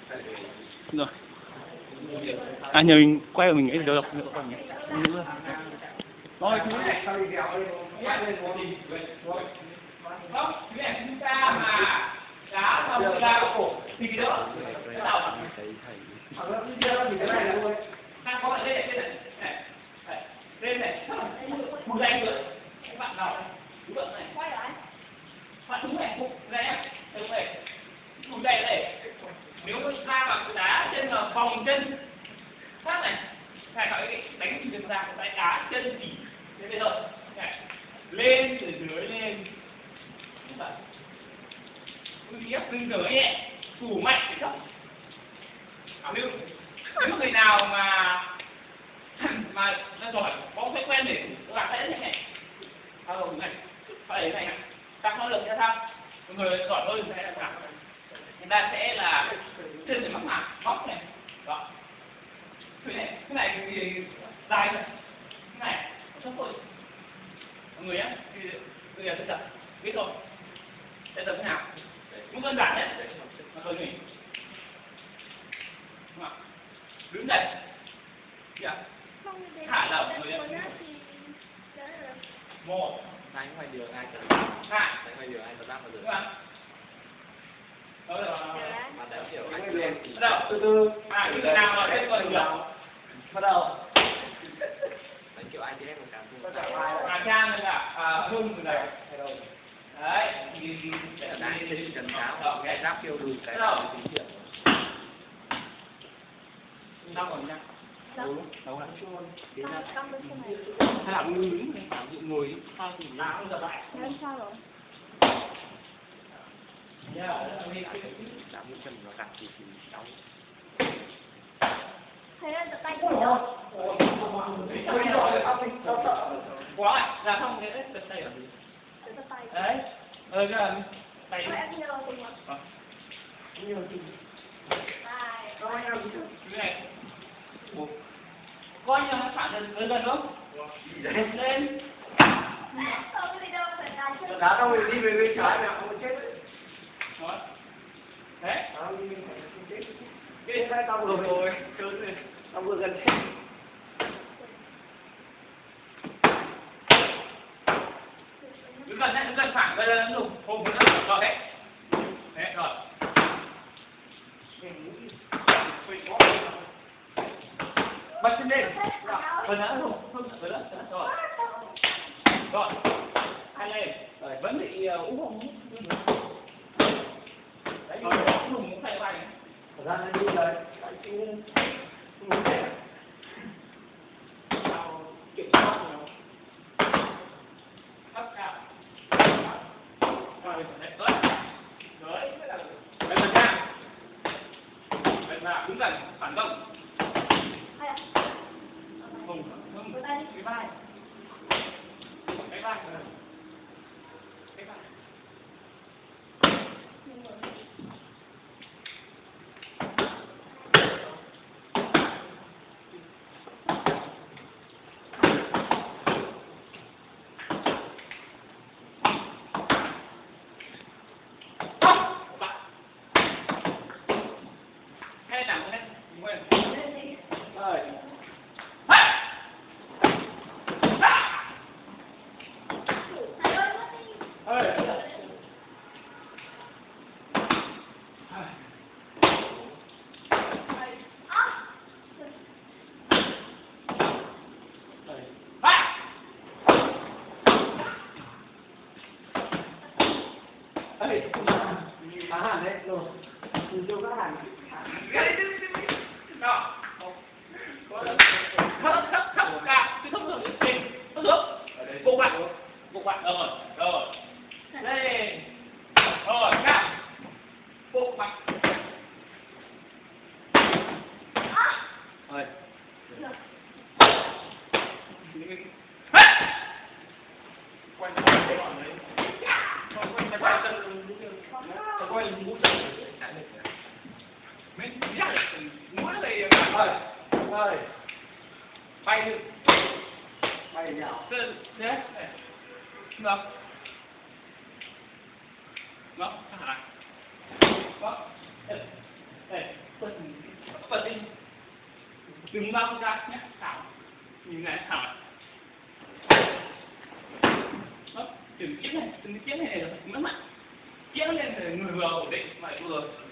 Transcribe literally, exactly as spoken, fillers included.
Rồi. À nhờ mình quay của mình ấy được không? Rồi thứ này. Không, cái này chúng ta mà đá xong ra cổ thì cái đó đầu ta có lại đây này này lên này một đánh nữa các bạn nào đúng vậy này quay lại bạn đúng này phục này đúng này một đây này nếu chúng ta mà đá trên là vòng chân khác này phải nói đánh chân ra cái đá chân chỉ thế bây giờ lên từ dưới lên ép lưng dưới nhẹ thủ mạnh thì thấp à, nếu nếu người nào mà mà nó giỏi có thói quen để các bạn thấy thế này không này phải này tăng năng lực cho sao người giỏi hơn sẽ là sao người ta sẽ là chân thì mắc mặt móc này đó cái này cái này thì dài rồi cái này thấp thôi mọi người á thì bây giờ sẽ tập biết rồi sẽ tập thế nào cũng đơn giản đấy mà thôi mình đứng dậy thả lỏng người một đánh ngoài đường ai cần hai đánh ngoài đường ai cần bắt vào được mà đéo kiểu anh lên bắt đầu từ từ à những người nào mà hết rồi được bắt đầu đánh kiểu ai chết một cảm bắt đầu à trang này là à hương từ này đấy thì để đánh trên chân cháo cái giáp kêu lùi cái tín hiệu đâu rồi nha đâu đâu là Đến là cong bên này. hay là ngồi đứng này ví dụ ngồi sao thì nào không giờ lại Làm sao rồi? chạm mũi chân nó càng thì thì đau Thế là tay của nó. quá lại là không cái đấy tay ở Tay. đấy ờ cái là tay Em nhờ thì mà. nhiều thì Tay. cái này coi như nó phản lên gần gần không lên lên Không đi đâu phải tay chứ. Đá đâu đi về bên trái nào không chết đấy. Đấy. Tao đi bên phải không chết. Cái tay tao vừa rồi, trơn rồi. Tao vừa gần chết. Đứng gần đấy, đứng gần phản bây giờ nó dùng hồn của nó rồi đấy. Đấy rồi. Bật chân lên. Rồi nữa không, không rồi đó, rồi. Rồi. Hai lên. Rồi vẫn bị ú hồn. Đấy, rồi dùng muốn thay vai này. Thật ra nó đi rồi. Lại chung. Không chết. Nào kiểm soát nào. Thấp cao. Rồi, đấy, rồi. Đấy, đấy là đấy là nha. Đấy là đứng gần, phản động. Hay à? Không, không, Với tay đi. cái vai. Cái vai. Cái vai. Hay nằm thế, quên. Rồi. Ơi. Ê, phá hẳn đấy, rồi. Nhìn vô các hẳn. Đó. Thấp thấp thấp cả, chứ thấp được cái gì? Thấp được. Bộ bạn. Bộ bạn rồi, rồi. Lên. Rồi, cao. Bộ bạn. Rồi. Quay cái cái bọn đấy. Không, quay quay chân. Quay mũi chân. Mấy nhắc mũi này Rồi. Rồi. bay đi. Bay nhào. Thế thế. Ngọc. Ngọc, hả? Ngọc. Ê, ê, bật đi. Đừng văng ra nhé, Thảo. Như này, Thảo. Đó, đừng chiếc này, đừng chiếc này này, nó mạnh. Chiếc lên thì người vừa ổn định, mà vừa